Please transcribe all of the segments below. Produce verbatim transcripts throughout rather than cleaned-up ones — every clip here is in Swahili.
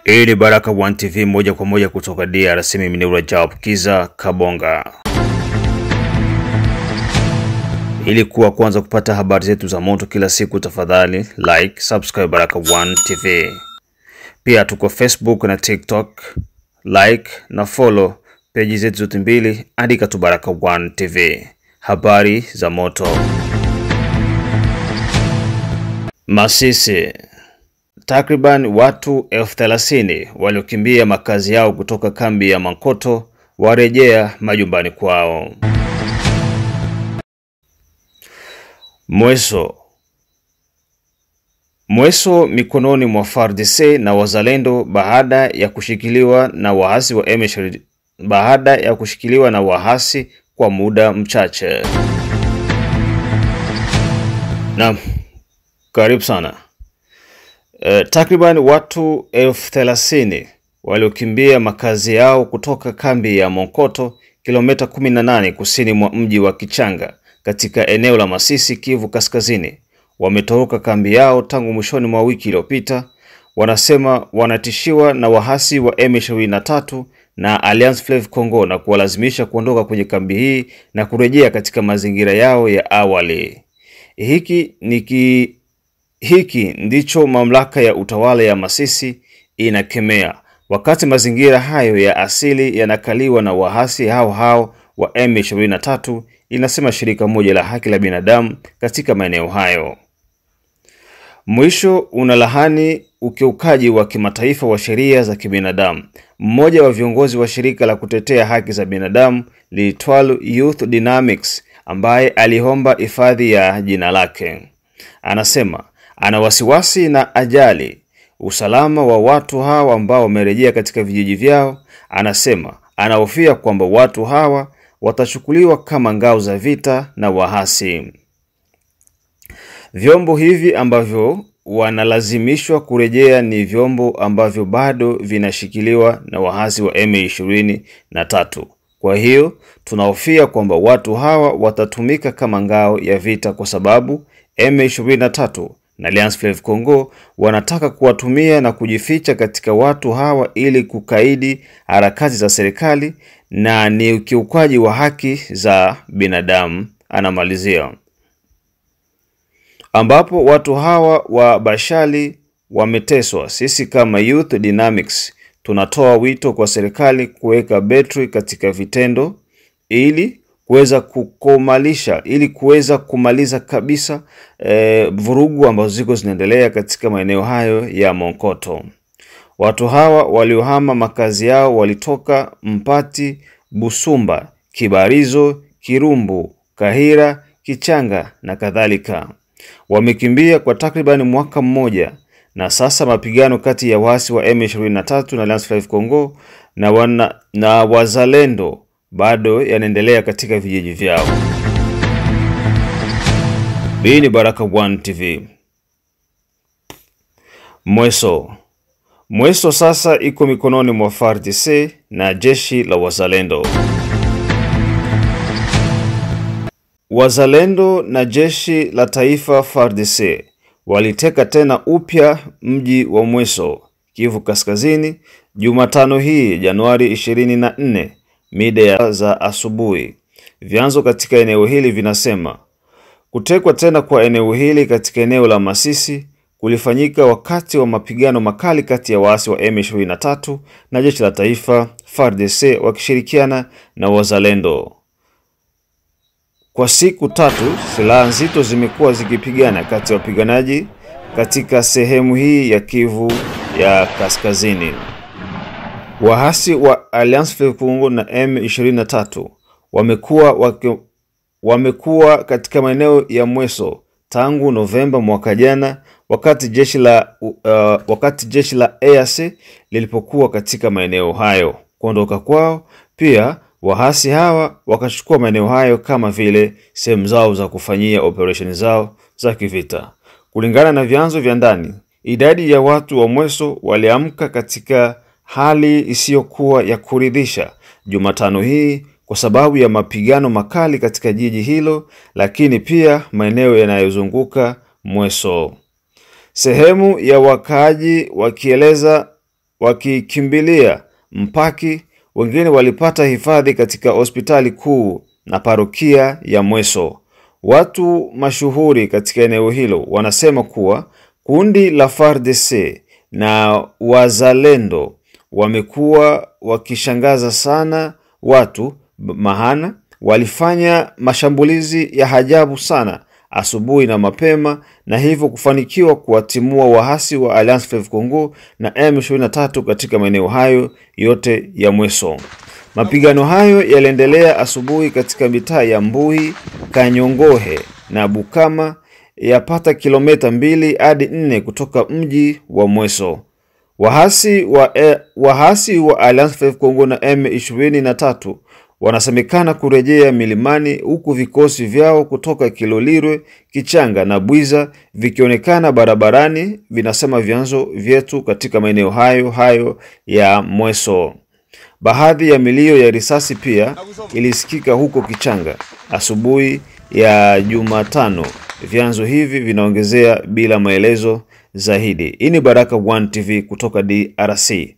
Hii ni Baraka One T V moja kwa moja kutoka D R C. Mimi ni Rajab Kiza Kabonga. Ili kuwa kwanza kupata habari zetu za moto kila siku, tafadhali like, subscribe Baraka One T V. Pia tuko Facebook na TikTok, like na follow page zetu zote mbili, andika tu Baraka One T V. Habari za moto. Masisi. Takriban watu elfu thelathini waliokimbia makazi yao kutoka kambi ya Mankoto warejea majumbani kwao. Mweso. Mweso mikononi mwa F A R D C na wazalendo baada ya kushikiliwa na wahasi wa M ishirini na tatu baada ya kushikiliwa na wahasi kwa muda mchache. Na karibu sana. Uh, takriban watu elfu thelathini waliokimbia makazi yao kutoka kambi ya Mankoto, kilomita kumi na nane kusini mwa mji wa Kichanga katika eneo la Masisi, Kivu Kaskazini, wametoroka kambi yao tangu mwishoni mwa wiki iliyopita. Wanasema wanatishiwa na wahasi wa M ishirini na tatu na Alliance Fleuve Congo na kuwalazimisha kuondoka kwenye kambi hii na kurejea katika mazingira yao ya awali. Hiki ni ki Hiki ndicho mamlaka ya utawala ya Masisi inakemea, wakati mazingira hayo ya asili yanakaliwa na wahasi hao hao wa M ishirini na tatu, inasema shirika moja la haki la binadamu katika maeneo hayo. Mwisho unalahani ukiukaji wa kimataifa wa sheria za kibinadamu. Mmoja wa viongozi wa shirika la kutetea haki za binadamu liitwalo Youth Dynamics, ambaye aliomba hifadhi ya jina lake, anasema ana wasiwasi na ajali usalama wa watu hawa ambao wamerejea katika vijiji vyao. Anasema anahofia kwamba watu hawa watachukuliwa kama ngao za vita na wahasi. Vyombo hivi ambavyo wanalazimishwa kurejea ni vyombo ambavyo bado vinashikiliwa na wahasi wa M ishirini na tatu. Kwa hiyo tunahofia kwamba watu hawa watatumika kama ngao ya vita, kwa sababu M ishirini na tatu na Alliance Fleuve Congo wanataka kuwatumia na kujificha katika watu hawa ili kukaidi harakati za serikali na ni ukiukaji wa haki za binadamu, anamalizia. Ambapo watu hawa wa Bashali wameteswa. Sisi kama Youth Dynamics tunatoa wito kwa serikali kuweka betri katika vitendo ili kuweza kukomalisha ili kuweza kumaliza kabisa e, vurugu ambazo ziko zinaendelea katika maeneo hayo ya Mankoto. Watu hawa waliohama makazi yao walitoka Mpati, Busumba, Kibarizo, Kirumbu, Kahira, Kichanga na kadhalika. Wamekimbia kwa takriban mwaka mmoja, na sasa mapigano kati ya wasi wa M ishirini na tatu na Alliance Fleuve Congo na, wana, na wazalendo bado yanaendelea katika vijiji vyao. Hii ni Baraka One T V. Mweso. Mweso sasa iko mikononi mwa F A R D C na jeshi la wazalendo. Wazalendo na jeshi la taifa F A R D C waliteka tena upya mji wa Mweso, Kivu Kaskazini, Jumatano hii Januari ishirini na nne mida za asubuhi. Vyanzo katika eneo hili vinasema kutekwa tena kwa eneo hili katika eneo la Masisi kulifanyika wakati wa mapigano makali kati ya waasi wa M ishirini na tatu na jeshi la taifa F A R D C wakishirikiana na wazalendo. Kwa siku tatu silaha nzito zimekuwa zikipigana kati ya wapiganaji katika sehemu hii ya Kivu ya Kaskazini. Wahasi wa Alliance Fleuve Congo na M ishirini na tatu wamekuwa wamekuwa katika maeneo ya Mweso tangu Novemba mwaka jana, wakati jeshi la uh, wakati jeshi la E A C lilipokuwa katika maeneo hayo. Kuondoka kwao pia wahasi hawa wakachukua maeneo hayo kama vile sehemu zao za kufanyia operation zao za kivita. Kulingana na vyanzo vya ndani, idadi ya watu wa Mweso waliamka katika hali isiyokuwa ya kuridhisha Jumatano hii kwa sababu ya mapigano makali katika jiji hilo, lakini pia maeneo yanayozunguka Mweso. Sehemu ya wakaaji wakieleza wakikimbilia Mpaki, wengine walipata hifadhi katika hospitali kuu na parokia ya Mweso. Watu mashuhuri katika eneo hilo wanasema kuwa kundi la F A R D C na wazalendo wamekuwa wakishangaza sana watu, mahana walifanya mashambulizi ya ajabu sana asubuhi na mapema, na hivyo kufanikiwa kuwatimua wahasi wa Alliance Fleuve Congo na M ishirini na tatu katika maeneo hayo yote ya Mweso. Mapigano hayo yaliendelea asubuhi katika mitaa ya Mbui, Kanyongohe na Bukama, yapata kilomita mbili hadi nne kutoka mji wa Mweso. Wahasi wa e, wahasi wa Alliance Fleuve Congo na M ishirini na tatu wanasemekana kurejea milimani, huku vikosi vyao kutoka Kilolirwe, Kichanga na Bwiza vikionekana barabarani, vinasema vyanzo vyetu katika maeneo hayo hayo ya Mweso. Baadhi ya milio ya risasi pia ilisikika huko Kichanga asubuhi ya Jumatano. Vyanzo hivi vinaongezea bila maelezo zaidi. Hii ni Baraka One T V kutoka D R C.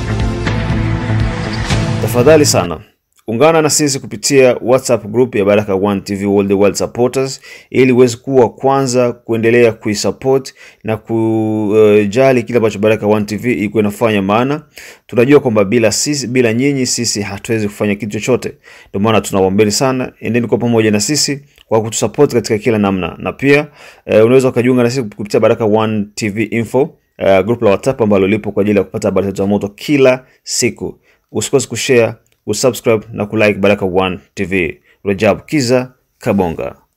Tafadhali sana ungana na sisi kupitia WhatsApp group ya Baraka One T V All the World Supporters, ili uweze kuwa kwanza kuendelea kuisupport na kujali kile ambacho Baraka One T V iko inafanya, maana tunajua kwamba bila sisi, bila nyinyi sisi hatuwezi kufanya kitu chochote. Ndio maana tunawaombeni sana, endeni kwa pamoja na sisi kwa kutusupport katika kila namna. Na pia uh, unaweza kujiunga na sisi kupitia Baraka One T V Info uh, group la WhatsApp ambalo lipo kwa ajili ya kupata habari za moto kila siku. Usikose kushare, usubscribe na kulike Baraka One T V. Rajab Kiza Kabonga.